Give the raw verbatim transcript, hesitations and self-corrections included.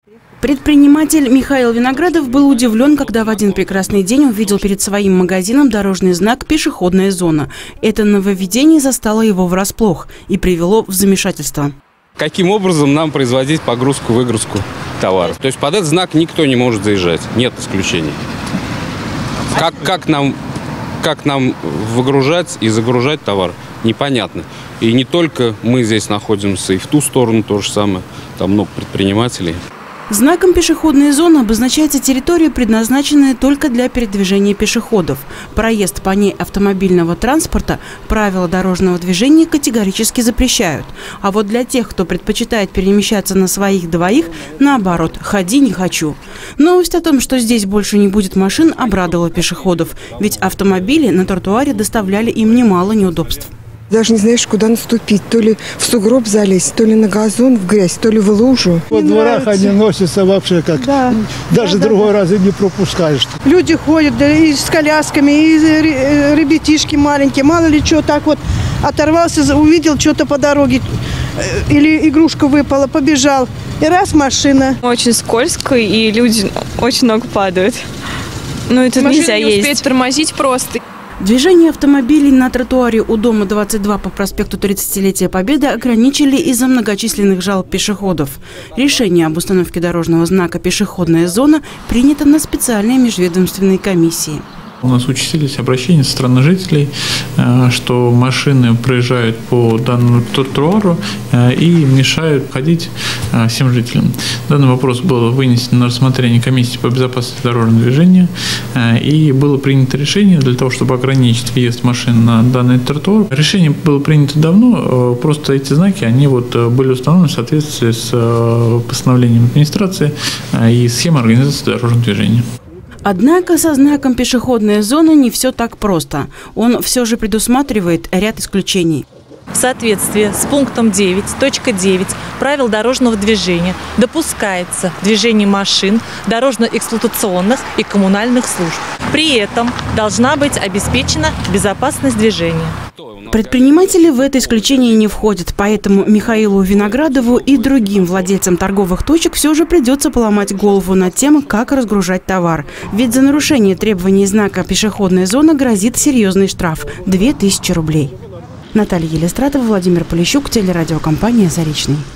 Предприниматель Михаил Виноградов был удивлен, когда в один прекрасный день увидел перед своим магазином дорожный знак «Пешеходная зона». Это нововведение застало его врасплох и привело в замешательство. Каким образом нам производить погрузку-выгрузку товаров? То есть под этот знак никто не может заезжать, нет исключений. Как, как, нам, как нам выгружать и загружать товар, непонятно. И не только мы здесь находимся, и в ту сторону то же самое, там много предпринимателей. Знаком «Пешеходная зона» обозначается территория, предназначенная только для передвижения пешеходов. Проезд по ней автомобильного транспорта правила дорожного движения категорически запрещают. А вот для тех, кто предпочитает перемещаться на своих двоих, наоборот, ходи не хочу. Новость о том, что здесь больше не будет машин, обрадовала пешеходов. Ведь автомобили на тротуаре доставляли им немало неудобств. Даже не знаешь, куда наступить. То ли в сугроб залезть, то ли на газон, в грязь, то ли в лужу. Во дворах они носятся вообще как. Да. Даже да, другой да. раз и не пропускаешь. Люди ходят да, и с колясками, и ребятишки маленькие. Мало ли что, так вот оторвался, увидел что-то по дороге. Или игрушка выпала, побежал. И раз машина. Очень скользко, и люди очень много падают. Ну, это нельзя ездить. Успеть тормозить просто. Движение автомобилей на тротуаре у дома двадцать два по проспекту тридцатилетия Победы ограничили из-за многочисленных жалоб пешеходов. Решение об установке дорожного знака «Пешеходная зона» принято на специальной межведомственной комиссии. У нас участились обращения со стороны жителей, что машины проезжают по данному тротуару и мешают ходить всем жителям. Данный вопрос был вынесен на рассмотрение комиссии по безопасности дорожного движения, и было принято решение для того, чтобы ограничить въезд машин на данный тротуар. Решение было принято давно, просто эти знаки они вот были установлены в соответствии с постановлением администрации и схемой организации дорожного движения. Однако со знаком «Пешеходная зона» не все так просто. Он все же предусматривает ряд исключений. В соответствии с пунктом девять точка девять правил дорожного движения допускается движение машин, дорожно-эксплуатационных и коммунальных служб. При этом должна быть обеспечена безопасность движения. Предприниматели в это исключение не входят, поэтому Михаилу Виноградову и другим владельцам торговых точек все же придется поломать голову над тем, как разгружать товар. Ведь за нарушение требований знака «Пешеходная зона» грозит серьезный штраф – две тысячи рублей. Наталья Елистратова, Владимир Полищук, телерадиокомпания «Заречный».